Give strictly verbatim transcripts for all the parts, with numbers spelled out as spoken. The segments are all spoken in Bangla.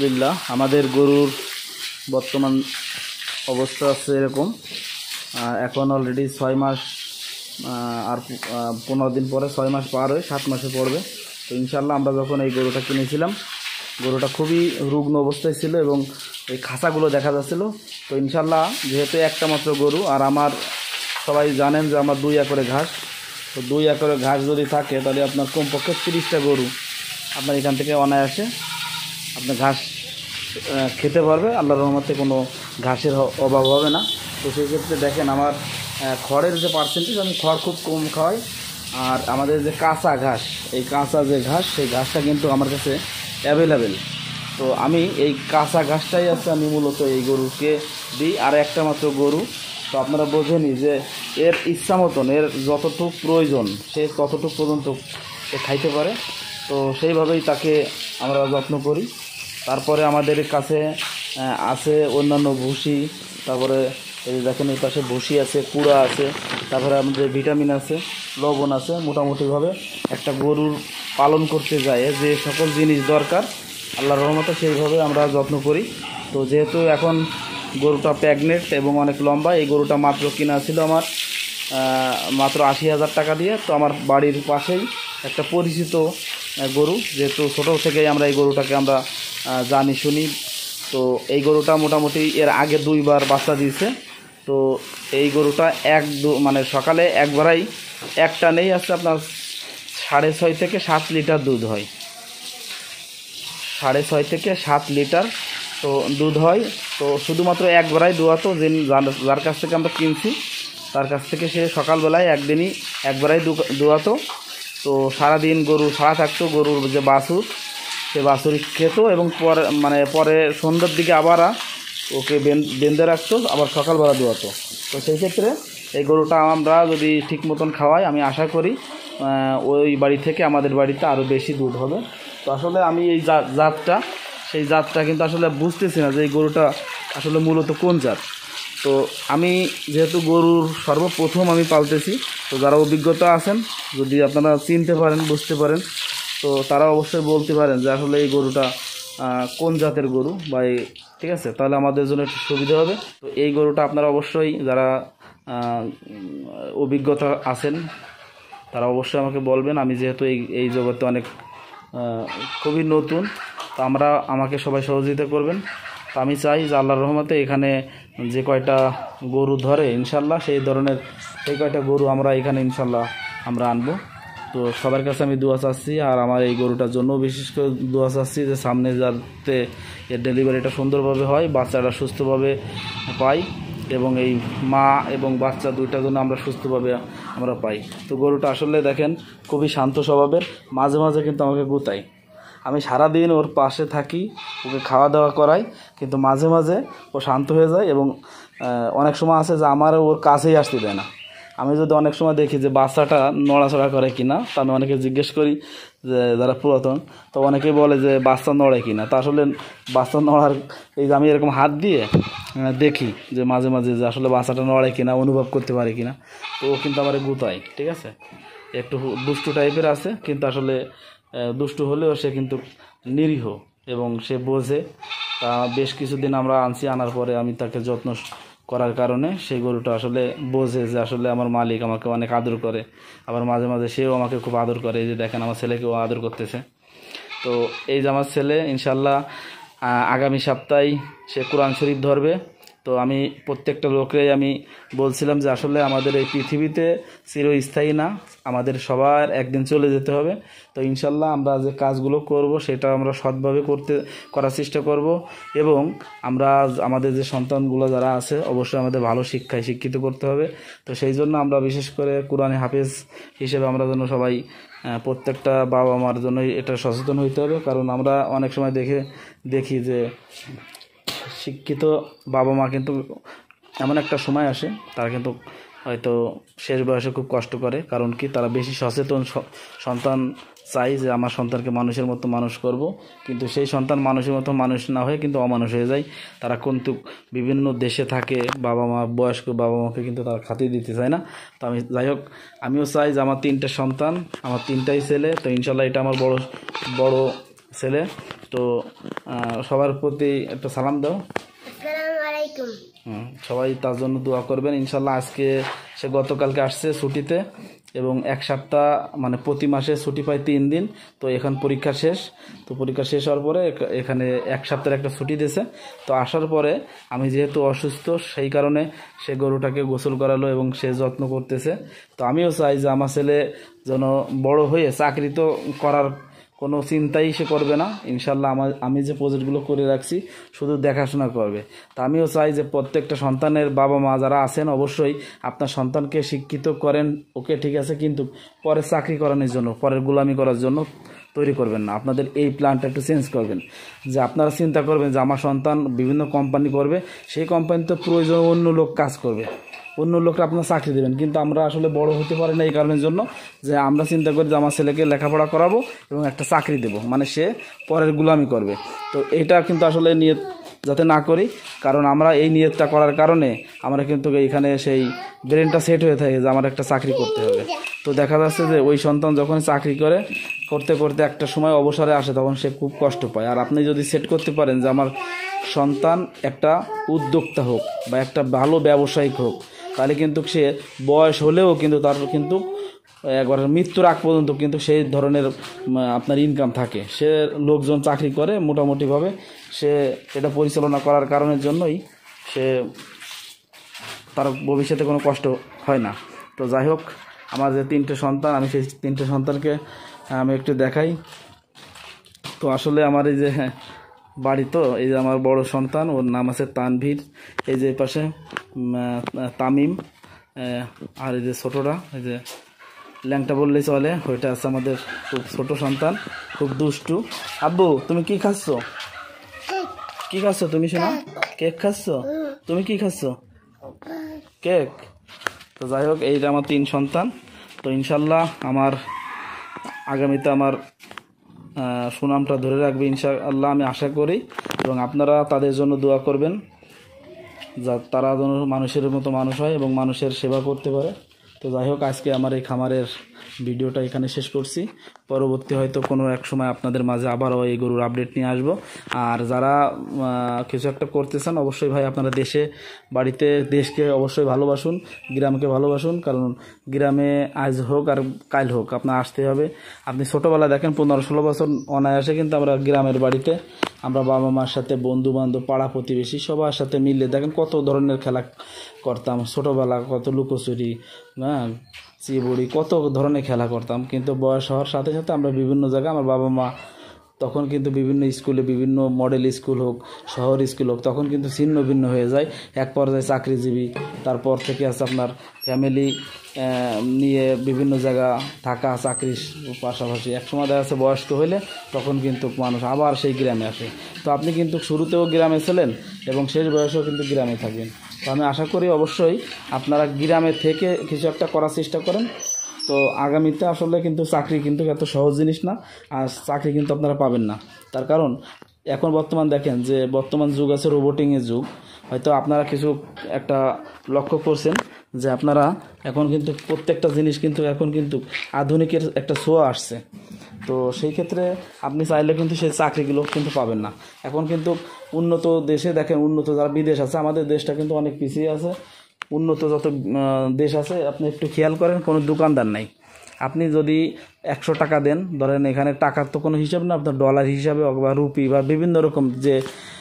আলহামদুলিল্লাহ আমাদের গরুর বর্তমান অবস্থা আছে এরকম। এখন অলরেডি ছয় মাস আর পনেরো দিন পরে ছয় মাস পার হয়ে সাত মাসে পড়বে। তো ইনশাল্লাহ আমরা যখন এই গরুটা কিনেছিলাম, গরুটা খুবই রুগ্ন অবস্থায় ছিল এবং এই খাঁচাগুলো দেখা যাচ্ছিল। তো ইনশাল্লাহ যেহেতু একটা মাত্র গরু, আর আমার সবাই জানেন যে আমার দুই একরে ঘাস, তো দুই একরে ঘাস যদি থাকে তাহলে আপনার কমপক্ষে তিরিশটা গরু আপনার এখান থেকে অনায়াসে আপনার ঘাস খেতে পারবে। আল্লাহর রহমতে কোনো ঘাসের অভাব হবে না। তো সেই ক্ষেত্রে দেখেন আমার খড়ের যে পার্সেন্টেজ, আমি খড় খুব কম খাওয়াই। আর আমাদের যে কাঁচা ঘাস, এই কাঁচা যে ঘাস, সেই ঘাসটা কিন্তু আমার কাছে অ্যাভেলেবেল। তো আমি এই কাঁচা ঘাসটাই আছে আমি মূলত এই গরুকে দিই। আর একটা মাত্র গরু, তো আপনারা বোঝেনই যে এর ইচ্ছা মতন এর যতটুকু প্রয়োজন সে ততটুকু পর্যন্ত সে খাইতে পারে। তো সেইভাবেই তাকে আমরা যত্ন করি। তারপরে আমাদের কাছে আছে অন্যান্য ভুসি, তারপরে এই দেখেন এই পাশে ভুসি আছে, কুড়া আছে, তারপরে আমাদের ভিটামিন আছে, লবণ আছে। মোটামুটিভাবে একটা গরুর পালন করতে যায় যে সকল জিনিস দরকার আল্লাহর রহমতে সেইভাবে আমরা যত্ন করি। তো যেহেতু এখন গরুটা প্রেগনেন্ট এবং অনেক লম্বা, এই গরুটা মাত্র কিনা ছিল আমার মাত্র আশি হাজার টাকা দিয়ে। তো আমার বাড়ির পাশেই একটা পরিচিত গরু, যেহেতু ছোটো থেকেই আমরা এই গরুটাকে আমরা জানি শুনি। তো এই গরুটা মোটামুটি এর আগে দুইবার বাচ্চা দিয়েছে। তো এই গরুটা এক দু মানে সকালে একবারই একটা নেই আসছে আপনার সাড়ে ছয় থেকে সাত লিটার দুধ হয়, সাড়ে ছয় থেকে সাত লিটার তো দুধ হয়। তো শুধুমাত্র একবারাই দোয়াতো, যে যার কাছ থেকে আমরা কিনছি তার কাছ থেকে সে সকালবেলায় একদিনই একবারাই দোয়াতো। তো সারাদিন গরু ছাড়া থাকতো, গরুর যে বাছুর সে বাছুর খেত এবং পরে মানে পরে সন্ধ্যার দিকে আবার ওকে বেঁধে রাখতো, আবার সকালবেলা দোয়াতো। তো সেই ক্ষেত্রে এই গরুটা আমরা যদি ঠিক মতন খাওয়াই, আমি আশা করি ওই বাড়ি থেকে আমাদের বাড়িতে আরও বেশি দুধ হবে। তো আসলে আমি এই জাতটা সেই জাতটা কিন্তু আসলে বুঝতেছি না যে এই গরুটা আসলে মূলত কোন জাত। তো আমি যেহেতু গরুর সর্বপ্রথম আমি পালতেছি, তো যারা অভিজ্ঞতা আছেন যদি আপনারা চিনতে পারেন, বুঝতে পারেন, তো তারা অবশ্যই বলতে পারেন যে আসলে এই গরুটা কোন জাতের গরু বা এই, ঠিক আছে, তাহলে আমাদের জন্য একটু সুবিধা হবে। তো এই গরুটা আপনারা অবশ্যই যারা অভিজ্ঞতা আছেন তারা অবশ্যই আমাকে বলবেন। আমি যেহেতু এই এই জগতে অনেক খুবই নতুন, তো আমরা আমাকে সবাই সহযোগিতা করবেন। তো আমি চাই যে আল্লাহর রহমতে এখানে যে কয়টা গরু ধরে ইনশাল্লাহ সেই ধরনের সেই কয়টা গরু আমরা এখানে ইনশাল্লাহ আমরা আনবো। তো সবার কাছে আমি দোয়া চাচ্ছি, আর আমার এই গরুটার জন্য বিশেষ করে দোয়া চাচ্ছি যে সামনে যাতে এর ডেলিভারিটা সুন্দরভাবে হয়, বাচ্চাটা সুস্থভাবে পাই এবং এই মা এবং বাচ্চা দুইটার জন্য আমরা সুস্থভাবে আমরা পাই। তো গরুটা আসলে দেখেন খুবই শান্ত স্বভাবের, মাঝে মাঝে কিন্তু আমাকে গুতাই। আমি সারাদিন ওর পাশে থাকি, ওকে খাওয়া দাওয়া করাই, কিন্তু মাঝে মাঝে ও শান্ত হয়ে যায় এবং অনেক সময় আছে যে আমার ওর কাছেই আসতে দেয় না। আমি যদি অনেক সময় দেখি যে বাচ্চাটা নড়াচড়া করে কিনা, তা আমি অনেকে জিজ্ঞেস করি যে যারা পুরাতন, তো অনেকেই বলে যে বাচ্চা নড়ে কিনা। তা আসলে বাচ্চা নড়ার এই যে আমি এরকম হাত দিয়ে দেখি যে মাঝে মাঝে যে আসলে বাচ্চাটা নড়ে কিনা, অনুভব করতে পারে কিনা। তো ও কিন্তু আমার গুতায়, ঠিক আছে, একটু দুষ্টু টাইপের আছে, কিন্তু আসলে দুষ্টু হলেও সে কিন্তু নিরীহ এবং সে বোঝে। তা বেশ কিছুদিন আমরা আনছি, আনার পরে আমি তাকে যত্ন করার কারণে সেই গরুটা আসলে বোঝে যে আসলে আমার মালিক আমাকে অনেক আদর করে। আবার মাঝে মাঝে সেও আমাকে খুব আদর করে, এই যে দেখেন আমার ছেলেকেও আদর করতেছে। তো এই যে আমার ছেলে ইনশাল্লাহ আগামী সপ্তাহে সে কোরআন শরীফ ধরবে। তো আমি প্রত্যেকটা লোককেই আমি বলছিলাম যে আসলে আমাদের এই পৃথিবীতে চিরস্থায়ী না, আমাদের সবার একদিন চলে যেতে হবে। তো ইনশাল্লাহ আমরা যে কাজগুলো করব সেটা আমরা সৎভাবে করতে করার চেষ্টা করব এবং আমরা আমাদের যে সন্তানগুলো যারা আছে অবশ্যই আমাদের ভালো শিক্ষায় শিক্ষিত করতে হবে। তো সেই জন্য আমরা বিশেষ করে কোরআনে হাফেজ হিসেবে আমরা যেন সবাই প্রত্যেকটা বাবা মার জন্য এটা সচেতন হইতে হবে। কারণ আমরা অনেক সময় দেখে দেখি যে শিক্ষিত বাবা মা কিন্তু এমন একটা সময় আসে তারা কিন্তু হয়তো শেষ বয়সে খুব কষ্ট করে। কারণ কি, তারা বেশি সচেতন সন্তান চাই যে আমার সন্তানকে মানুষের মতো মানুষ করব, কিন্তু সেই সন্তান মানুষের মতো মানুষ না হয়ে কিন্তু অমানুষ হয়ে যায়। তারা কিন্তু বিভিন্ন দেশে থাকে, বাবা মা বয়স্ক বাবা মাকে কিন্তু তারা খাতির দিতে চায় না। তো আমি যাই হোক, আমিও চাই যে আমার তিনটে সন্তান, আমার তিনটাই ছেলে। তো ইনশাল্লাহ এটা আমার বড় বড় ছেলে। তো সবার প্রতি একটা সালাম দাও। আসসালামু আলাইকুম। হুম, সবাই তার জন্য দোয়া করবেন ইনশাল্লাহ। আজকে সে গতকালকে আসছে ছুটিতে, এবং এক সপ্তাহ মানে প্রতি মাসে ছুটি পায় তিন দিন। তো এখন পরীক্ষা শেষ, তো পরীক্ষা শেষ হওয়ার পরে এখানে এক সপ্তাহের একটা ছুটি দিয়েছে। তো আসার পরে আমি যেহেতু অসুস্থ, সেই কারণে সে গরুটাকে গোসল করালো এবং সে যত্ন করতেছে। তো আমিও চাই যে আমার ছেলে যেন বড় হয়ে চাকরি তো করার কোনো চিন্তাই সে করবে না ইনশাল্লাহ। আমার আমি যে প্রজেক্টগুলো করে রাখছি শুধু দেখাশোনা করবে। তা আমিও চাই যে প্রত্যেকটা সন্তানের বাবা মা যারা আছেন অবশ্যই আপনার সন্তানকে শিক্ষিত করেন, ওকে ঠিক আছে, কিন্তু পরে চাকরি করানোর জন্য, পরের গোলামি করার জন্য তৈরি করবেন না। আপনাদের এই প্ল্যানটা একটু চেঞ্জ করবেন, যে আপনারা চিন্তা করবেন যে আমার সন্তান বিভিন্ন কোম্পানি করবে, সেই কোম্পানিতে প্রয়োজন অন্য লোক কাজ করবে, অন্য লোকরা আপনার চাকরি দেবেন। কিন্তু আমরা আসলে বড় হতে পারি না এই কারণের জন্য যে আমরা চিন্তা করি যে আমার ছেলেকে লেখাপড়া করাবো এবং একটা চাকরি দেবো, মানে সে পরের গুলামি করবে। তো এটা কিন্তু আসলে নিয়ত যাতে না করি, কারণ আমরা এই নিয়তটা করার কারণে আমরা কিন্তু এইখানে সেই ব্রেনটা সেট হয়ে থাকে যে আমার একটা চাকরি করতে হবে। তো দেখা যাচ্ছে যে ওই সন্তান যখন চাকরি করে করতে করতে একটা সময় অবসরে আসে, তখন সে খুব কষ্ট পায়। আর আপনি যদি সেট করতে পারেন যে আমার সন্তান একটা উদ্যোক্তা হোক বা একটা ভালো ব্যবসায়িক হোক, তাহলে কিন্তু সে বয়স হলেও কিন্তু তার কিন্তু একবার মৃত্যুর আগ পর্যন্ত কিন্তু সেই ধরনের আপনার ইনকাম থাকে। সে লোকজন চাকরি করে মোটামুটিভাবে, সে এটা পরিচালনা করার কারণের জন্যই সে তার ভবিষ্যতে কোনো কষ্ট হয় না। তো যাই হোক, আমার যে তিনটে সন্তান, আমি সেই তিনটে সন্তানকে আমি একটু দেখাই। তো আসলে আমার এই যে বাড়ি, তো এই যে আমার বড় সন্তান, ওর নাম আছে তানভীর, এই যে পাশে তামিম, আর এই যে ছোটোটা, এই যে ল্যাংটা বললেই চলে, ওইটা আছে আমাদের খুব ছোট সন্তান, খুব দুষ্টু। আব্বু তুমি কি খাচ্ছ? কি খাচ্ছ তুমি শোনা? কেক খাচ্ছ? তুমি কি খাচ্ছ? কেক। তো যাই হোক, এইটা আমার তিন সন্তান। তো ইনশাল্লাহ আমার আগামীতে আমার সুনামটা ধরে রাখবে ইনশাআল্লাহ, আমি আশা করি। এবং আপনারা তাদের জন্য দোয়া করবেন, যা তারা যেন মানুষের মতো মানুষ হয় এবং মানুষের সেবা করতে পারে। তো যাই হোক, আজকে আমার এই খামারের ভিডিওটা এখানে শেষ করছি। পরবর্তী হয়তো কোনো এক সময় আপনাদের মাঝে আবারও এই গরুর আপডেট নিয়ে আসব। আর যারা কিছু একটা করতেছেন অবশ্যই ভাই আপনারা দেশে বাড়িতে দেশকে অবশ্যই ভালোবাসুন, গ্রামকে ভালোবাসুন, কারণ গ্রামে আজ হোক আর কাল হোক আপনার আসতে হবে। আপনি ছোটোবেলা দেখেন পনেরো ষোলো বছর অনায়াসে কিন্তু আমরা গ্রামের বাড়িতে আমরা বাবা মার সাথে, বন্ধু বান্ধব, পাড়া প্রতিবেশী সবার সাথে মিলে দেখেন কত ধরনের খেলা করতাম ছোটোবেলা, কত লুকোচুরি, হ্যাঁ চিবুড়ি, কত ধরনের খেলা করতাম। কিন্তু বয়স হওয়ার সাথে সাথে আমরা বিভিন্ন জায়গায়, আমার বাবা মা তখন কিন্তু বিভিন্ন স্কুলে, বিভিন্ন মডেল স্কুল হোক, শহর স্কুল হোক, তখন কিন্তু ছিন্ন ভিন্ন হয়ে যায়। এক পর্যায়ে চাকরিজীবী, তারপর থেকে আছে আপনার ফ্যামিলি নিয়ে বিভিন্ন জায়গা থাকা, চাকরির পাশাপাশি একসময় দেখা যাচ্ছে বয়স্ক হইলে তখন কিন্তু মানুষ আবার সেই গ্রামে আসে। তো আপনি কিন্তু শুরুতেও গ্রামে ছিলেন এবং শেষ বয়সেও কিন্তু গ্রামে থাকবেন। তো আমি আশা করি অবশ্যই আপনারা গ্রামে থেকে কিছু একটা করার চেষ্টা করেন। তো আগামীতে আসলে কিন্তু চাকরি কিন্তু এত সহজ জিনিস না, আর চাকরি কিন্তু আপনারা পাবেন না। তার কারণ এখন বর্তমান দেখেন যে বর্তমান যুগ আছে রোবোটিংয়ের যুগ। হয়তো আপনারা কিছু একটা লক্ষ্য করছেন যে আপনারা এখন কিন্তু প্রত্যেকটা জিনিস কিন্তু এখন কিন্তু আধুনিকের একটা ছোঁয়া আসছে। তো সেই ক্ষেত্রে আপনি চাইলে কিন্তু সেই চাকরিগুলো কিন্তু পাবেন না। এখন কিন্তু উন্নত দেশে দেখেন, উন্নত যারা বিদেশ আছে, আমাদের দেশটা কিন্তু অনেক পিছিয়ে আছে। উন্নত যত দেশ আছে আপনি একটু খেয়াল করেন, কোনো দোকানদার নাই। আপনি যদি একশো টাকা দেন, ধরেন এখানে টাকার তো কোনো হিসাব না, আপনার ডলার হিসাবে বা রুপি বা বিভিন্ন রকম যে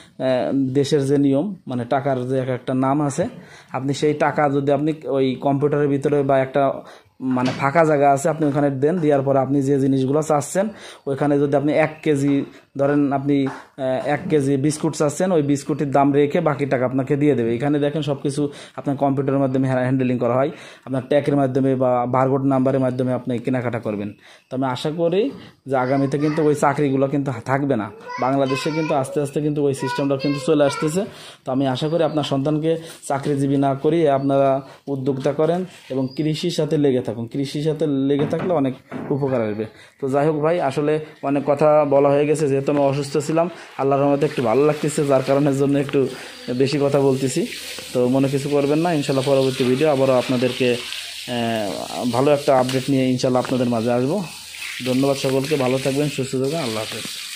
দেশের যে নিয়ম, মানে টাকার যে একটা নাম আছে, আপনি সেই টাকা যদি আপনি ওই কম্পিউটারের ভিতরে বা একটা মানে ফাঁকা জায়গা আছে আপনি ওখানে দেন, দেওয়ার পরে আপনি যে জিনিসগুলো চাচ্ছেন ওইখানে যদি আপনি এক কেজি ধরেন আপনি এক কেজি বিস্কুট চাচ্ছেন, ওই বিস্কুটের দাম রেখে বাকি টাকা আপনাকে দিয়ে দেবে। এখানে দেখেন সব কিছু আপনার কম্পিউটারের মাধ্যমে হ্যান্ডেলিং করা হয়, আপনার ট্যাগের মাধ্যমে বা বারকোড নাম্বারের মাধ্যমে আপনি কেনাকাটা করবেন। তো আমি আশা করি যে আগামীতে কিন্তু ওই চাকরিগুলো কিন্তু থাকবে না। বাংলাদেশে কিন্তু আস্তে আস্তে কিন্তু ওই সিস্টেমটা কিন্তু চলে আসতেছে। তো আমি আশা করি আপনার সন্তানকে চাকরিজীবী না করিয়ে আপনারা উদ্যোক্তা করেন এবং কৃষির সাথে লেগে থাকুন। কৃষির সাথে লেগে থাকলে অনেক উপকার আসবে। তো যাই হোক ভাই, আসলে অনেক কথা বলা হয়ে গেছে, যেহেতু আমি অসুস্থ ছিলাম, আল্লাহর রহমতে একটু ভালো লাগতেছে, যার কারণের জন্য একটু বেশি কথা বলতেছি। তো মনে কিছু করবেন না, ইনশাল্লাহ পরবর্তী ভিডিও আবারও আপনাদেরকে ভালো একটা আপডেট নিয়ে ইনশাল্লাহ আপনাদের মাঝে আসবো। ধন্যবাদ সকলকে, ভালো থাকবেন, সুস্থ থাকবেন, আল্লাহ হাফেজ।